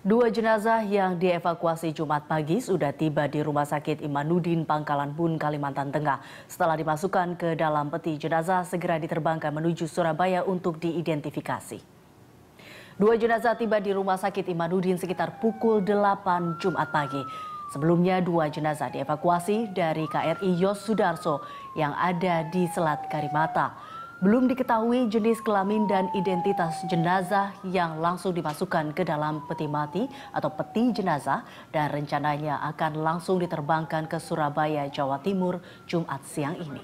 Dua jenazah yang dievakuasi Jumat pagi sudah tiba di Rumah Sakit Imanuddin Pangkalan Bun, Kalimantan Tengah. Setelah dimasukkan ke dalam peti jenazah, segera diterbangkan menuju Surabaya untuk diidentifikasi. Dua jenazah tiba di Rumah Sakit Imanuddin sekitar pukul 8 Jumat pagi. Sebelumnya, dua jenazah dievakuasi dari KRI Yos Sudarso yang ada di Selat Karimata. Belum diketahui jenis kelamin dan identitas jenazah yang langsung dimasukkan ke dalam peti mati atau peti jenazah dan rencananya akan langsung diterbangkan ke Surabaya, Jawa Timur, Jumat siang ini.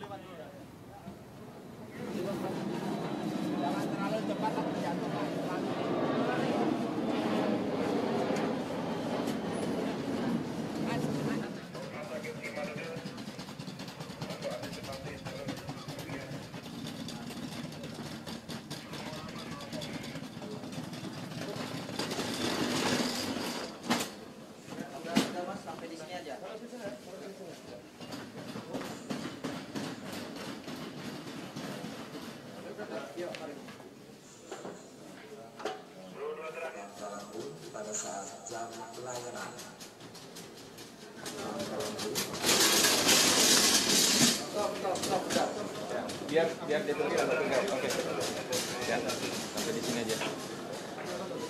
Pada saat jam pelayanan. Stop. Ya, biar dia tulis atau tinggal. Oke. Ya, sampai di sini aja.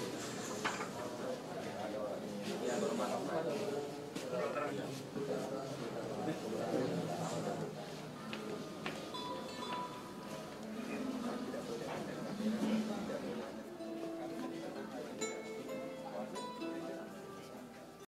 Ya,